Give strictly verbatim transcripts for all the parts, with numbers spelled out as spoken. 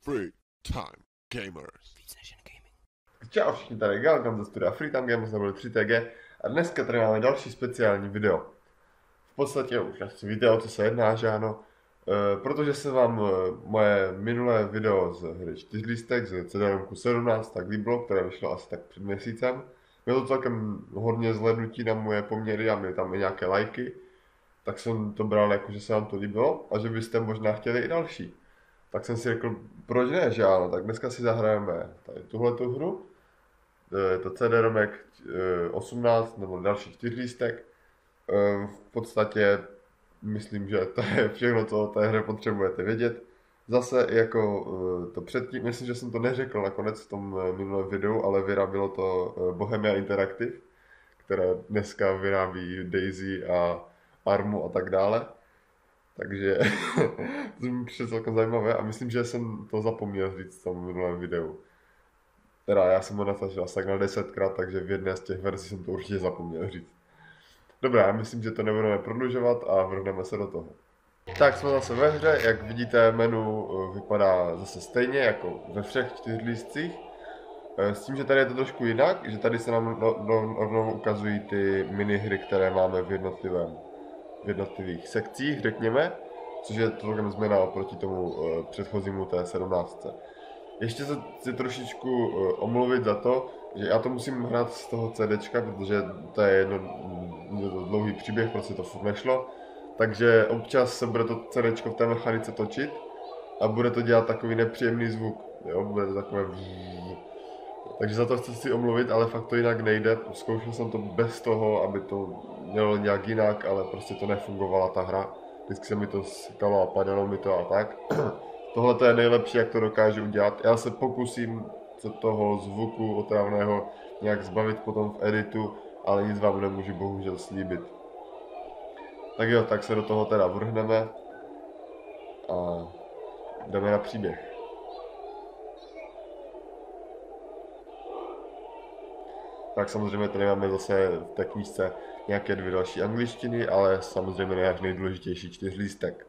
Free Time Gamers. Víc než jen gaming. Čau všichni, tady Galgam ze studia Free Time Gamers nebo tři T G a dneska tady máme další speciální video. V podstatě už asi víte, o co se jedná, že ano, e, protože se vám e, moje minulé video z hry čtyřlístek z C D R M sedmnáct tak líbilo, které vyšlo asi tak před měsícem. Mělo to celkem hodně zhlédnutí na moje poměry a měli tam i nějaké lajky, tak jsem to bral jako, že se vám to líbilo a že byste možná chtěli i další. Tak jsem si řekl, proč ne, že ano, tak dneska si zahrajeme tady tuhletu hru. Je to C D R M osmnáct nebo další čtyřlístek. V podstatě myslím, že to je všechno, co o té hře potřebujete vědět. Zase jako to předtím, myslím, že jsem to neřekl nakonec v tom minulém videu, ale vyrábilo to Bohemia Interactive, které dneska vyrábí Daisy a Armu a tak dále. Takže to mi přišlo celkem zajímavé a myslím, že jsem to zapomněl říct v tom minulém videu. Teda já jsem ho natažil asi tak na desetkrát, takže v jedné z těch verzí jsem to určitě zapomněl říct. Dobrá, já myslím, že to nebudeme prodlužovat a vrhneme se do toho. Tak jsme zase ve hře, jak vidíte, menu vypadá zase stejně jako ve všech čtyřlístcích. S tím, že tady je to trošku jinak, že tady se nám rovnou ukazují ty minihry, které máme v jednotlivém v jednotlivých sekcích, řekněme, což je celkem změna oproti tomu uh, předchozímu té sedmnáctce. Ještě se chci trošičku uh, omluvit za to, že já to musím hrát z toho CDčka, protože to je jedno je to dlouhý příběh, prostě to furt nešlo. Takže občas se bude to CDčko v té mechanice točit a bude to dělat takový nepříjemný zvuk, jo, bude to takové vzz. Takže za to chci si omluvit, ale fakt to jinak nejde. Zkoušel jsem to bez toho, aby to mělo nějak jinak, ale prostě to nefungovala ta hra. Vždycky se mi to skalo a padalo mi to a tak. Tohle to je nejlepší, jak to dokážu udělat. Já se pokusím se toho zvuku otravného nějak zbavit potom v editu, ale nic vám nemůžu bohužel slíbit. Tak jo, tak se do toho teda vrhneme a jdeme na příběh. Tak samozřejmě tady máme zase v té knížce nějaké dvě další angličtiny, ale samozřejmě nějak nejdůležitější čtyřlístek.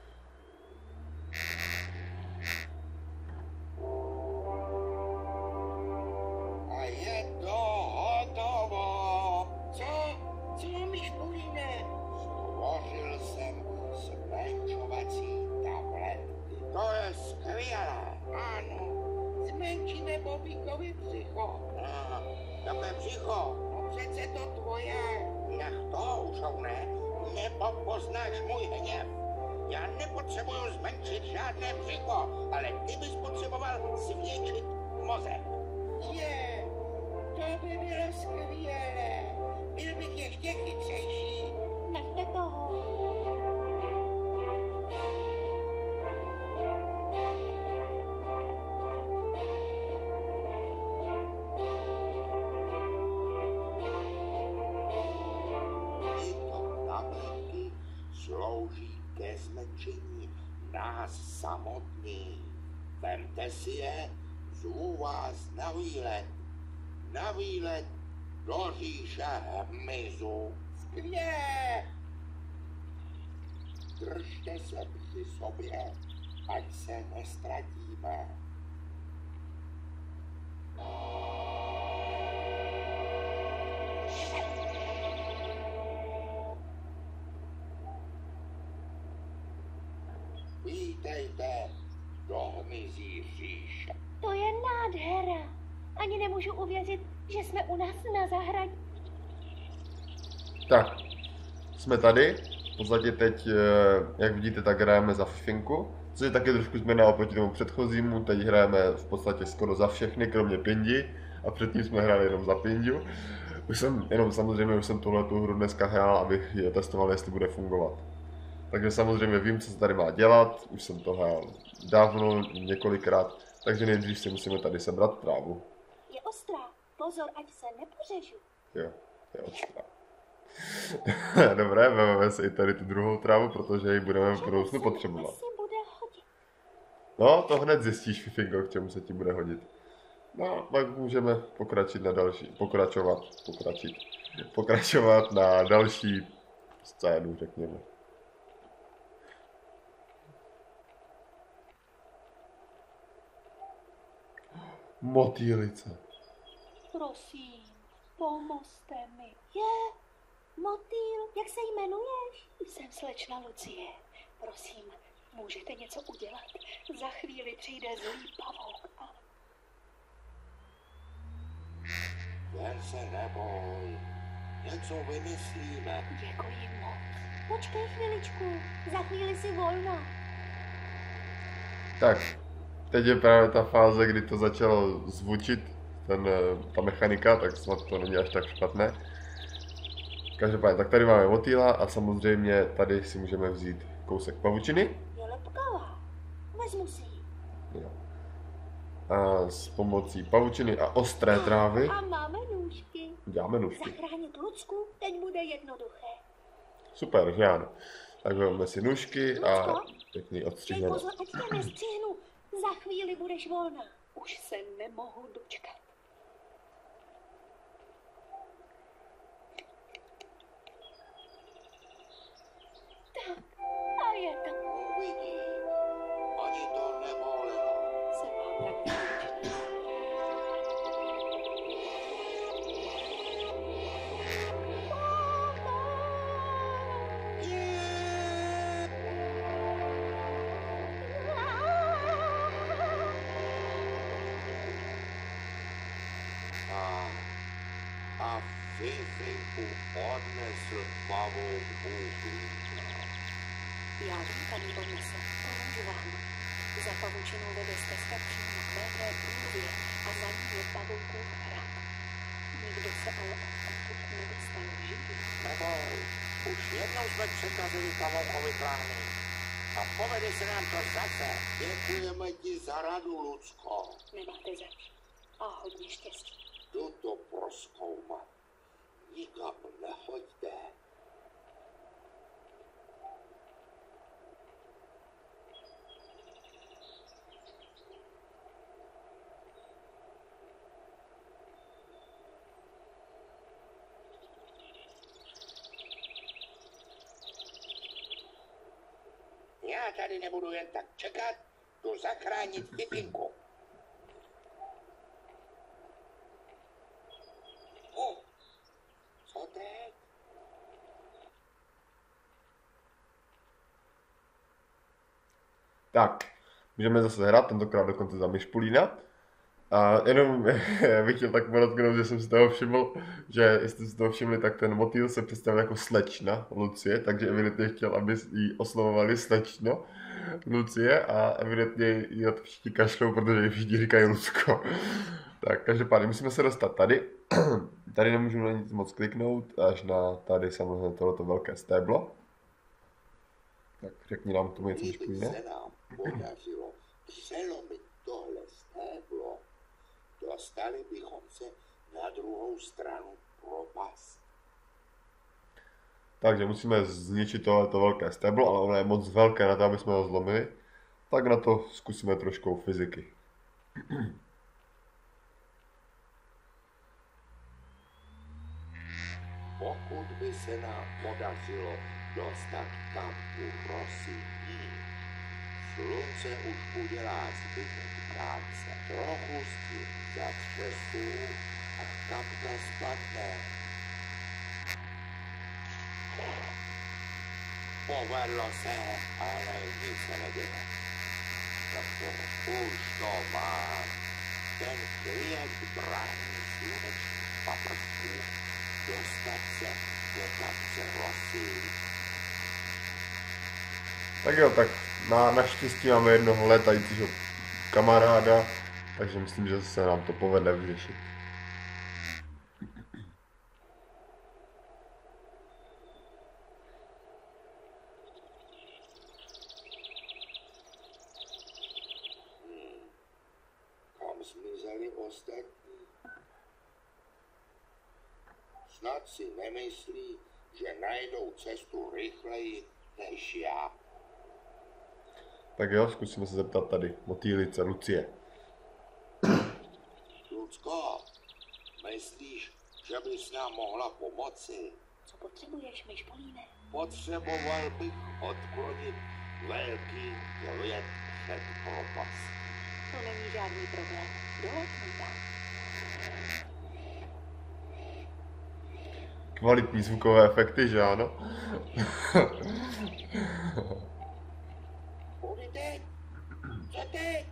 A je to hotovo. Co? Co myškulíme? Stvořil jsem zmenšovací tablet. To je skvělé. Ano. Zmenšíme Bobíkovi břicho. Aha. Jaké břicho? No přece to tvoje. Nech to, ušovné, nebo poznáš můj hněv. Já nepotřebuju zmenšit žádné břicho, ale ty bys potřeboval zvětšit mozek. Je, to by bylo skvělé. Byl bych ještě chytřejší. Nechte toho. Slouží ke zmenšení nás samotných. Vemte si je, zvu vás na výlet. Na výlet do říše hmyzu. Skvělé! Držte se při sobě, ať se nestratíme. Vítejte do hmyzí říše. To je nádhera. Ani nemůžu uvěřit, že jsme u nás na zahradě. Tak, jsme tady. V podstatě teď, jak vidíte, tak hrajeme za Fifinku, což je taky trošku změna oproti tomu předchozímu. Teď hrajeme v podstatě skoro za všechny, kromě Pindi. A předtím jsme hráli jenom za Pindu. Už jsem, jenom samozřejmě už jsem tuhletu hru dneska hrál, abych je testoval, jestli bude fungovat. Takže samozřejmě vím, co se tady má dělat, už jsem to hrál dávno, několikrát, takže nejdřív si musíme tady sebrat trávu. Je ostrá. Pozor, ať se nepořežu. Jo, je ostrá. Dobré, vezmeme si i tady tu druhou trávu, protože ji budeme v budoucnu potřebovat. Bude hodit. No, to hned zjistíš, Fifingo, k čemu se ti bude hodit. No, pak můžeme pokračit na další, pokračovat, pokračit, pokračovat na další scénu, řekněme. Motýlice. Prosím, pomozte mi. Je, motýl, jak se jmenuješ? Jsem slečna Lucie. Prosím, můžete něco udělat? Za chvíli přijde zlý pavouk a... Jen se neboj. Něco vymyslíme. Děkuji moc. Počkej chviličku, za chvíli si volna. Tak, teď je právě ta fáze, kdy to začalo zvučit, ten, ta mechanika, tak snad to není až tak špatné. Každopádně, tak tady máme motýla a samozřejmě tady si můžeme vzít kousek pavučiny. Je lepkavá. Vezmu si ji. Jo. A s pomocí pavučiny a ostré trávy A máme nůžky. děláme nůžky. Zachránit Lucku teď bude jednoduché. Super, že ano. Tak vezmeme si nůžky a Lucko, pěkný dej odstřihneme. pozor, ať tě nestřihnu. Za chvíli budeš volná. Už se nemohu dočkat. Tak, a je to. Uvidí. Ani to nebolelo. Jsem vám tak vděčná. A, a Fifinku odnesl pavouk uhlíka. Já vím, kam ji odnese. Pomůžu vám. Za pavučinou vede stezka přímo k velké průvě a za ní je pavoukův hrad. Nikdo se ale odtud nedostal živý. Neboj, už jednou jsme překazili pavoukovi plány. A povede se nám to zase. Děkujeme ti za radu, Lucko. Nemáte zač. A hodně štěstí. Jdu to prozkoumat. Nikam nechoďte. Já tady nebudu jen tak čekat, jdu zachránit Fifinku. O, co teď? Tak, můžeme zase hrát, tentokrát dokonce za Myšpulína. A jenom bych chtěl tak podotknout, že jsem si toho všiml, že jestli si toho všimli, tak ten motýl se představil jako slečna Lucie, takže evidentně chtěl, aby ji oslovovali slečno Lucie a evidentně ji od všichni kašlou, protože ji všichni říkají Lucko. Tak každopádně musíme se dostat tady. Tady nemůžeme na nic moc kliknout, až na tady samozřejmě tohleto velké stéblo. Tak řekni nám k tomu něco, Kdyby Myšpulíne. se nám podařilo přelomit tohle stéblo, dostali bychom se na druhou stranu propast. Takže musíme zničit tohleto velké stéblo, ale ono je moc velké na to, aby jsme ho zlomili. Tak na to zkusíme trošku fyziky. Pokud by se nám podařilo dostat kampu Rosí, slunce už udělá zbytek práce. Trochu s tím zatřesu a kapka spadne. Povedlo se, ale nic se neděje. Tak už to má. Ten klient brání sluneční paprstku dostat se do kapce Rosí. Tak jo, tak na, naštěstí máme jednoho létajícího kamaráda, takže myslím, že se nám to povede vyřešit. Kam zmizeli ostatní? Snad si nemyslí, že najdou cestu rychleji než já. Tak jo, zkusíme se zeptat tady motýlice Lucie. Lucko, myslíš, že bys nám mohla pomoci? Co potřebuješ, Myšpolíne? Potřeboval bych odklonit velký klient před propast. To není žádný problém. Doletím tam. Kvalitní zvukové efekty, že ano? Kudy teď? Co teď?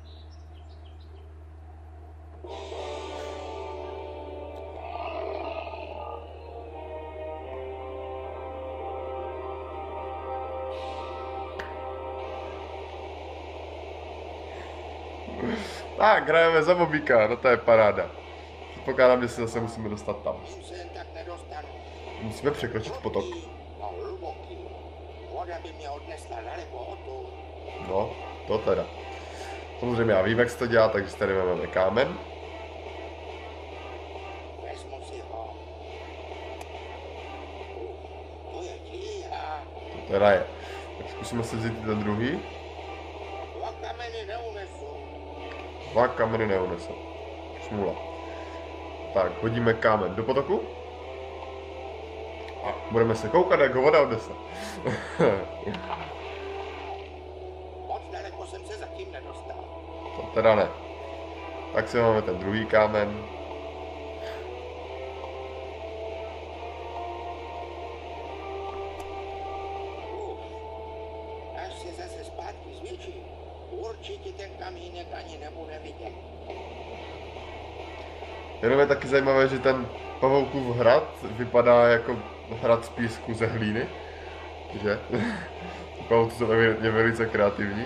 Tak, hrajeme za Bobíka, no to je paráda. Předpokládám, že se zase musíme dostat tam. Tam se jen tak nedostanu. Musíme překročit potok. A hluboký. Voda by mě odnesla daleko odtud. No, to teda. Samozřejmě já vím, jak se to dělá, takže tady máme kámen. Vezmu si ho. To je tíha. To teda je. Tak zkusíme si vzít ten druhý. Dva kameny neunesu. Dva kameny neunesou. Smůla. Tak, hodíme kámen do potoku. A budeme se koukat, jak ho voda odnese. Moc daleko jsem se zatím nedostal. To teda ne. Tak si máme ten druhý kámen. Uf. Až se zase zpátky zvětší, určitě ten kamínek ani nebude vidět. Jenom je taky zajímavé, že ten Pavoukův hrad vypadá jako hrad z písku ze hlíny. Že? Pavouci jsou evidentně velice kreativní.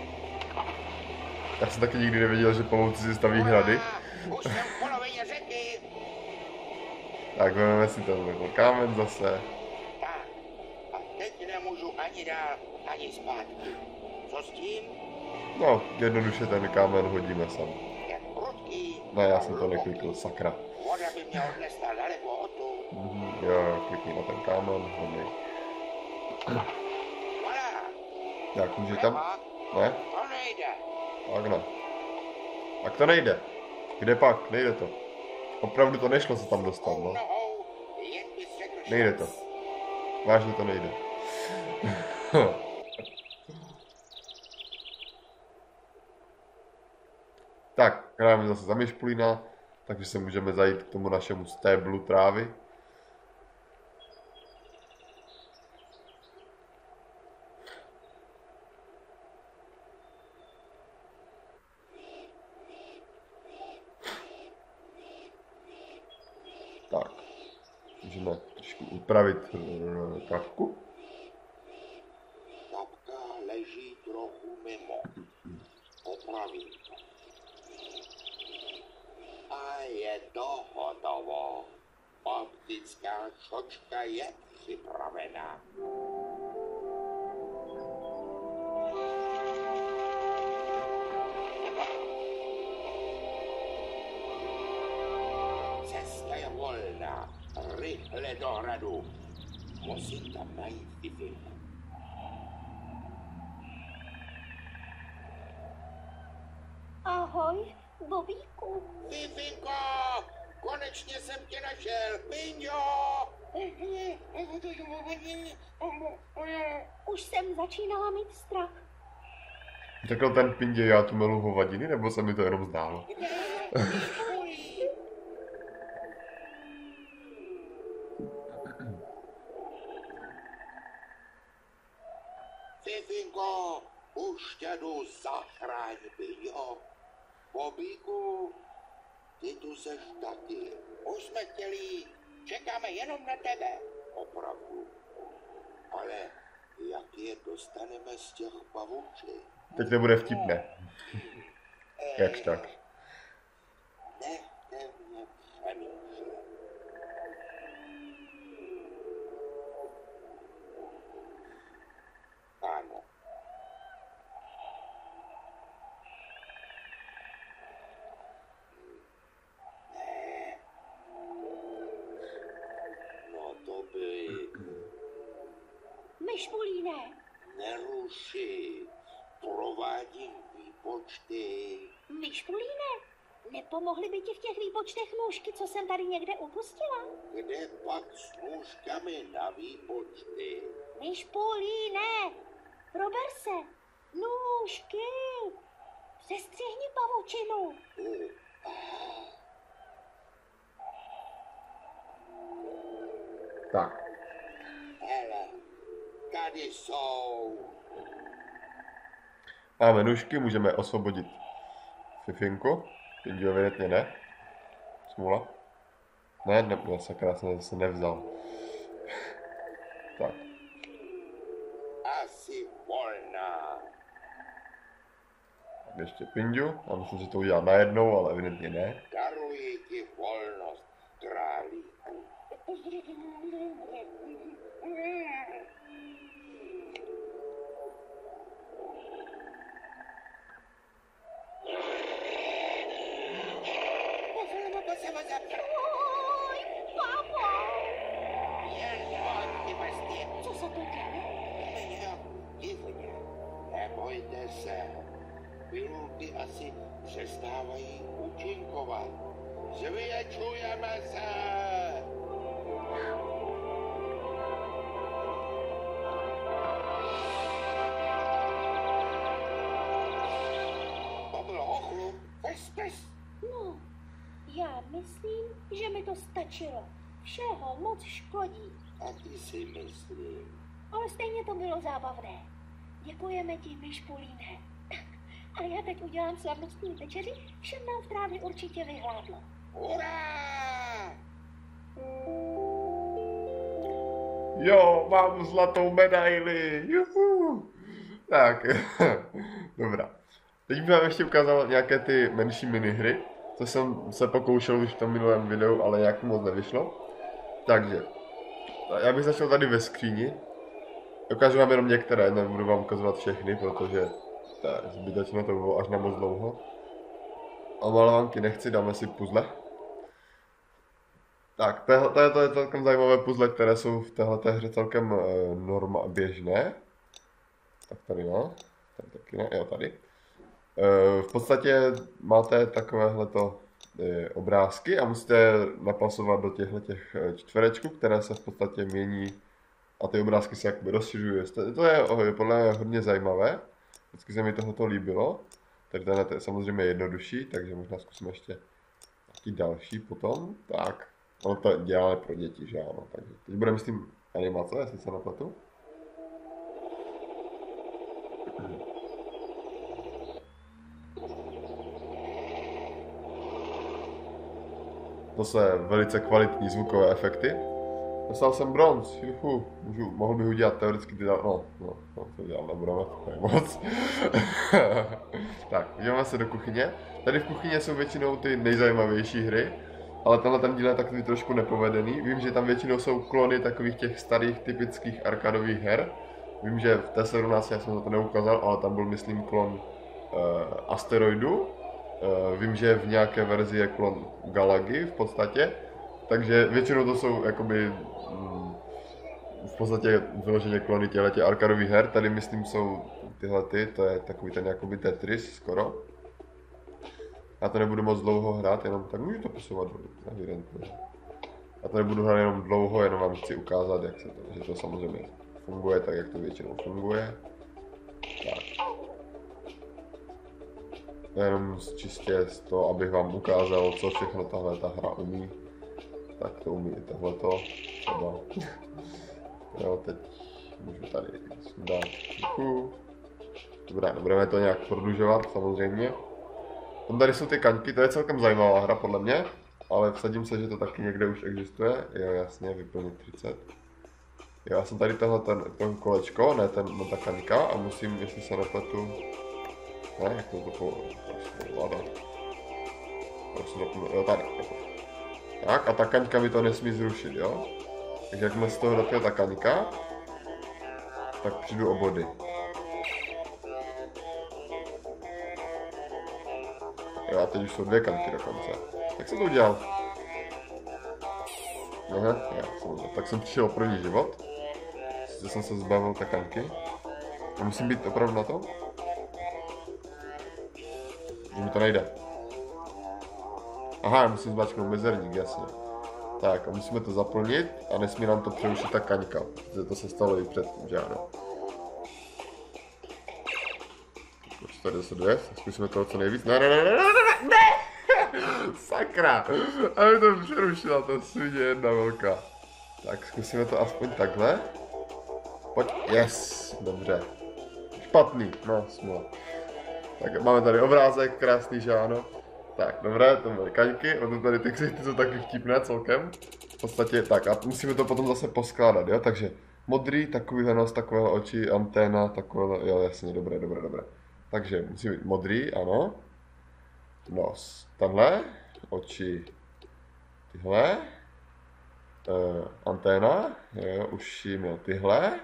Já jsem taky nikdy nevěděl, že pavouci si staví hrady. Už jsem v polovině řeky. Tak vezmeme si ten kámen zase. Tak, a teď nemůžu ani dál, ani zpátky. Co s tím? No, jednoduše ten kámen hodíme sem. Je prudký. Ne, já jsem to neklikl, sakra. Voda by mě odnesla daleko odtud. Mhm, jo, klikni na ten kámen, hodnej. Voda, Jak může tam? pak, Ne? to nejde. Tak ne. Tak to nejde. Kde pak? Nejde to. Opravdu to nešlo se tam dostat, no. Nohou, jen bys řekl, že- Nejde to. Vážně to nejde. Tak, hrajeme zase za Myšpulína, takže se můžeme zajít k tomu našemu stéblu trávy. Tak, můžeme trošku upravit eh, kapku. Kapka leží trochu mimo. Opravím to. A je to hotovo. Optická čočka je připravená. Cesta je volná. Rychle do hradu. Musím tam najít Fifinku. Ahoj, Bobíku. Fifinko! Konečně jsem tě našel, Pinďo! Už jsem začínala mít strach. Řekl ten Pindě, já tu milu hovadiny, nebo se mi to jenom zdálo? Fifinko, už tě jdu zachráň, Pinďo. Bobíku, ty tu seš taky. Už jsme chtěli jít. Čekáme jenom na tebe. Opravdu. Ale jak je dostaneme z těch pavučin? Teď nebude vtipné. Jakž tak. Nechte mě přemýšlet. Ano. Ne. No to by Myšpulíne, nerušit. Provádím výpočty. Myšpulíne, nepomohly by ti v těch výpočtech nůžky, co jsem tady někde upustila? Kde pak s nůžkami na výpočty? Myšpulíne, prober se, nůžky. Sestřihni pavučinu. Tak. Hele, tady jsou. Máme nůžky, můžeme osvobodit Fifinku. Pingu evidentně ne. Smůla. Ne, ne, ne, sakra, jsem se nevzal. Tak. Asi volná. Ještě Pingu. Já myslím, že to udělá najednou, ale evidentně ne. Daruji ti volnost, králíku. Oj, papo. Jen pojď, ty bestie. Co se to děje? Jo, divně. Nebojte se. Pilulky asi přestávají účinkovat. Zvětšujeme se. To bylo ochlup, pes, pes. No, já myslím, že mi to stačilo. Všeho moc škodí, Taky si myslím. ale stejně to bylo zábavné. Děkujeme ti, Myšpulíne. Tak, a já teď udělám slavnostní večeři, všem nám v trávě určitě vyhládlo. Hurá! Jo, mám zlatou medaili. Juhu. Tak, dobrá. Teď bych vám ještě ukázal nějaké ty menší minihry, co jsem se pokoušel už v tom minulém videu, ale nějak moc nevyšlo. Takže, já bych začal tady ve skříni. Ukážu vám jenom některé, nebudu vám ukazovat všechny, protože to je zbytečné, to bylo až na moc dlouho. A malovanky nechci, dáme si puzzle. Tak, tohle, to, je, to je celkem zajímavé puzzle, které jsou v téhleté hře celkem e, norma, běžné. Tak tady no, tady taky ne, jo tady. E, v podstatě máte takovéhleto e, obrázky a musíte napasovat do těchto těch čtverečků, které se v podstatě mění a ty obrázky se jakoby rozšiřují. To je, je podle mě hodně zajímavé, vždycky se mi tohleto líbilo. Tady tenhle je samozřejmě jednodušší, takže možná zkusíme ještě nějaký další potom. Tak. Ono to děláme pro děti, že ano, takže teď bude myslím animace, jestli se napletu. To jsou velice kvalitní zvukové efekty. Dostal jsem bronz, juhu, můžu, mohl bych udělat teoreticky ty dál, no, no, no, to dělal nebudeme, to je moc. Tak, podíváme se do kuchyně. Tady v kuchyně jsou většinou ty nejzajímavější hry. Ale tenhle ten díl je takový trošku nepovedený. Vím, že tam většinou jsou klony takových těch starých typických arkadových her. Vím, že v T sedmnáct já jsem to neukázal, ale tam byl myslím klon uh, Asteroidu. Uh, vím, že v nějaké verzi je klon Galagy v podstatě. Takže většinou to jsou jakoby mm, v podstatě vyloženě klony těchto arkadových her. Tady myslím jsou tyhle ty, to je takový ten jakoby Tetris skoro. Já to nebudu moc dlouho hrát, jenom tak můžu to posouvat dolů, evidentně. Já to nebudu hrát jenom dlouho, jenom vám chci ukázat, jak se to, že to samozřejmě funguje tak, jak to většinou funguje. Tak. Jenom čistě z toho, abych vám ukázal, co všechno tahle ta hra umí. Tak to umí i tohleto, třeba. Jo, teď můžu tady dát ruku. Dobrá, nebudeme to nějak prodlužovat, samozřejmě. Tam tady jsou ty kaňky, to je celkem zajímavá hra podle mě, ale vsadím se, že to taky někde už existuje. Jo, jasně, vyplnit třicet. Jo, já jsem tady tohle ten, ten kolečko, ne ten, ne ta kaňka a musím, jestli se nepletu, ne, jak to to ovládat. Prostě jo, tady. Tak, a ta kaňka mi to nesmí zrušit, jo. Takže jakmile z toho dotkne ta kaňka, tak přijdu o body. Jo, a teď už jsou dvě kaňky dokonce. Jak jsem to udělal? Aha, já jsem, tak jsem přišel o první život. Sice jsem se zbavil té kaňky. A musím být opravdu na to? Že mi to nejde. Aha, musím zmáčknout mezerník, jasně. Tak, a musíme to zaplnit a nesmí nám to přerušit ta kaňka. Protože to se stalo i předtím, že ano. už tady zase dvě, zkusíme toho co nejvíc. Ne, ne, ne, ne, ne, ne, ne! Sakra! Aby to přerušila, to svině jedna velká. Tak zkusíme to aspoň takhle. Pojď, yes, dobře. Špatný, no, smůla. Tak máme tady obrázek, krásný, že ano. Tak, dobré, to byly kaňky, ono tady ty ksichty jsou taky vtipné celkem. V podstatě tak a musíme to potom zase poskládat, jo, takže modrý, takovýhle nos, takovéhle oči, anténa, takovéhle, jo, jasně, dobré, dobré, dobré. Takže musí být modrý, ano. Nos, tenhle, oči, tyhle. Uh, anténa, jo, uši měl tyhle.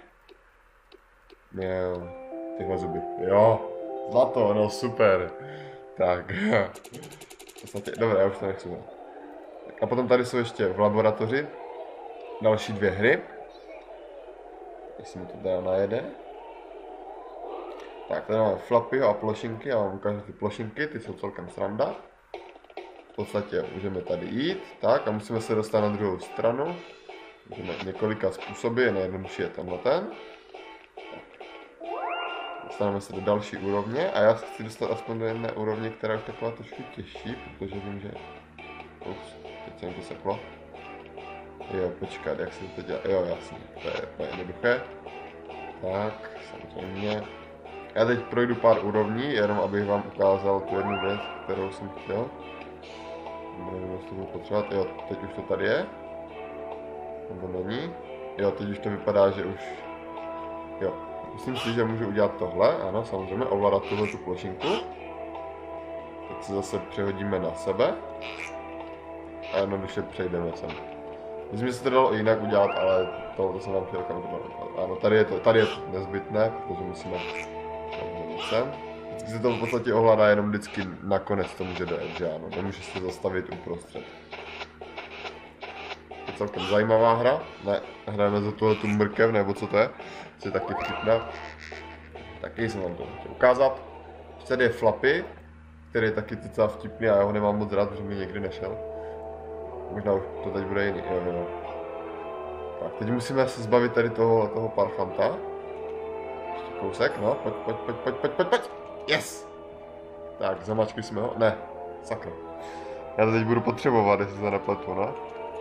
Měl tyhle zuby, jo, zlato, no super. Tak, v podstatě, dobré, já už to nechci. Tak a potom tady jsou ještě v laboratoři další dvě hry. Jestli mi to teda najede. Tak, tady máme Flappyho a plošinky, já vám ukážu ty plošinky, ty jsou celkem sranda. V podstatě můžeme tady jít, tak a musíme se dostat na druhou stranu. Můžeme několika způsoby, nejjednodušší je tenhle ten. Dostaneme se do další úrovně a já se chci dostat aspoň do jedné úrovně, která je už taková trošku těžší, protože vím, že... Ups, teď jsem to seklo. Jo, počkat, jak se to dělá, jo, jasně, to je, to je jednoduché. Tak, samozřejmě. Já teď projdu pár úrovní, jenom abych vám ukázal tu jednu věc, kterou jsem chtěl. Nevím, jestli to budu potřebovat, jo, teď už to tady je. Nebo není. Jo, teď už to vypadá, že už... Jo. Myslím si, že můžu udělat tohle, ano, samozřejmě, ovládat tuhle tu plošinku. Tak se zase přehodíme na sebe. A jednoduše přejdeme sem. Myslím, že se to dalo jinak udělat, ale tohle jsem vám chtěl kam ano, tady je to, tady je to nezbytné, protože musíme sem. Vždycky se to v podstatě ovládá jenom vždycky nakonec to může dojet, že ano, nemůže se zastavit uprostřed. Je celkem zajímavá hra, ne, hrajeme za tuhle tu mrkev, nebo co to je, co je taky vtipná. Taky jsem vám to chtěl ukázat. Tady je Flappy, který je taky docela vtipný a já ho nemám moc rád, protože mi někdy nešel. Možná už to teď bude jiný, jo, jo. Tak, teď musíme se zbavit tady toho, toho parchanta. Ještě kousek, no, pojď, pojď, pojď, pojď, pojď, pojď, pojď. Yes! Tak, zamačkli jsme ho, ne, sakra. Já to teď budu potřebovat, jestli se nepletu, no.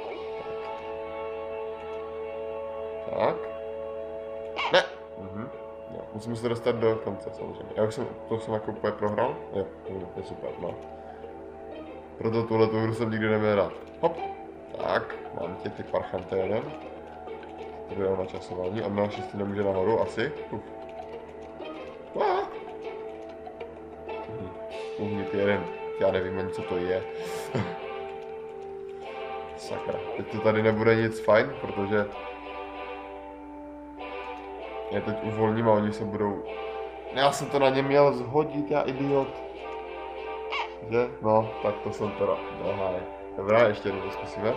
Tak. Ne! Mhm. No, musím se dostat do konce, samozřejmě. Já už jsem, to jsem jako úplně prohrál. Jo, to je super, no. Proto tuhle tu hru jsem nikdy neměl rád. Hop! Tak, mám tě ty parchanty jeden. Tady je na časování a na šestý nemůže nahoru, asi. Uf. Ah. Uhnit jeden, já nevím ani co to je. Sakra, teď to tady nebude nic fajn, protože já teď uvolním a oni se budou... Já jsem to na ně měl zhodit, já idiot. Že? No, tak to jsem teda... Aha, dobrá, ještě jednou zkusíme.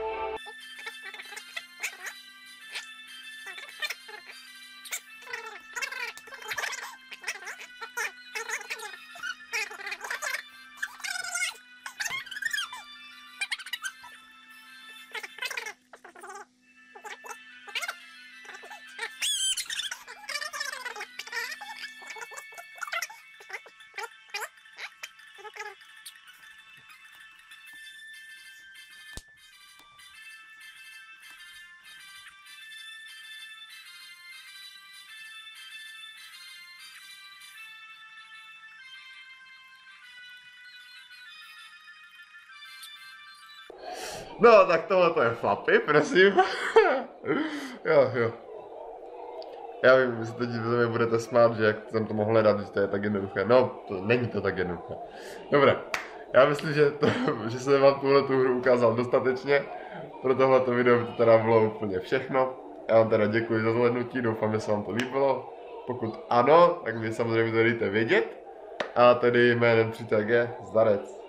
No, tak tohle to je Flappy, prosím. Jo, jo. Já vím, že teď mi budete smát, že jak jsem to mohl hledat, že to je tak jednoduché. No, to, není to tak jednoduché. Dobré, já myslím, že, to, že jsem vám tuhle tu hru ukázal dostatečně. Pro tohleto video by to teda bylo úplně všechno. Já vám teda děkuji za zhlédnutí, doufám, že se vám to líbilo. Pokud ano, tak mi samozřejmě to dejte vědět. A tedy jménem tři T G, zdarec.